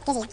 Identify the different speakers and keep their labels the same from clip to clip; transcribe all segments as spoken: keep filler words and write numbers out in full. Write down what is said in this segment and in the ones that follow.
Speaker 1: Oké, zie.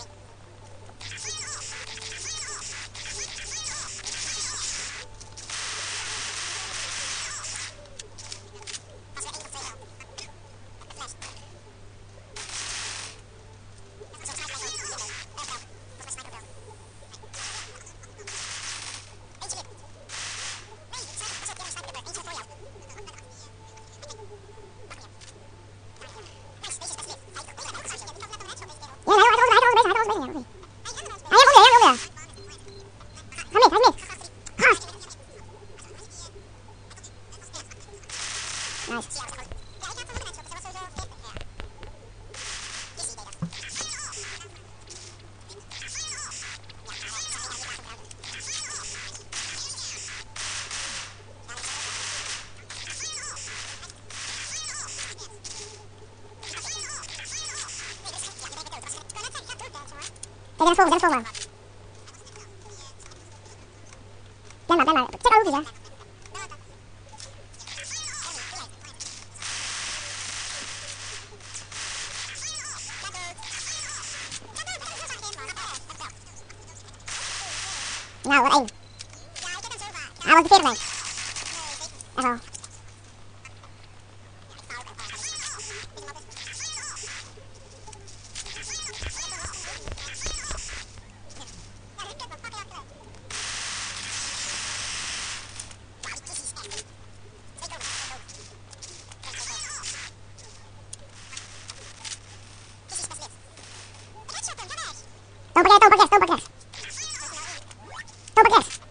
Speaker 1: Kijk, daar is volgen, daar is volgen. Ben maar, ben maar. Check out hoekjes, hè. Nou, wat één. Ah, wat de veertig mee. Echt wel. Toon pak rechts, toon pak rechts, toon pak rechts. Toon pak rechts.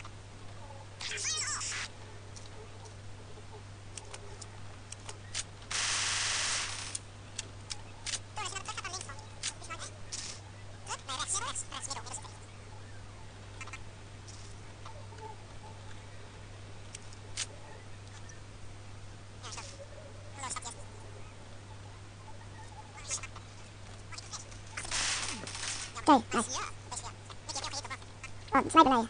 Speaker 1: Oké, nice. Oh, sniper naar je.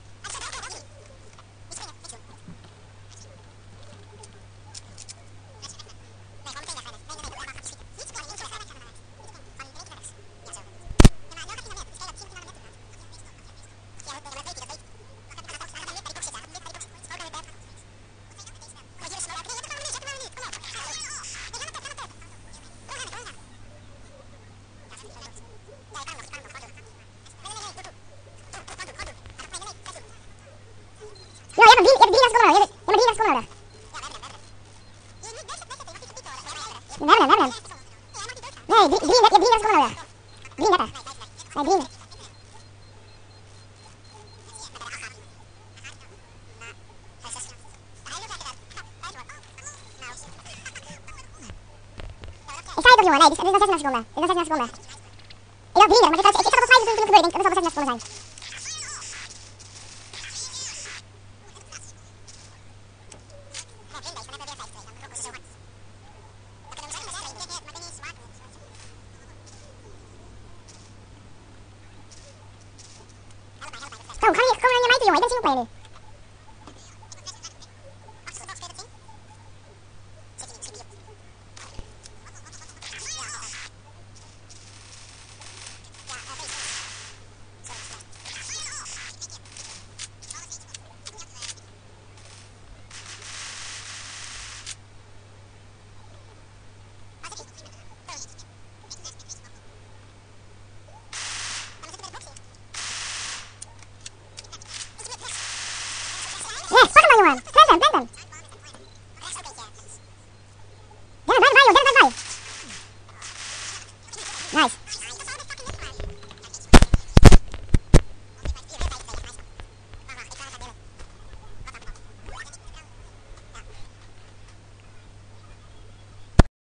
Speaker 1: We hebben hem, we hebben hem. Nee, drie, drie, je hebt drieëndertig seconden nodig. drieëndertig. Nee, drie. Ik sta niet op, jongen. Nee, dit is nog zesendertig seconden. Dit is nog zesendertig seconden. Ik dacht drieëndertig, maar ik, ik, ik zat op vijfentwintig toen het gebeurde. Ik denk, dat zal wel zesendertig seconden zijn.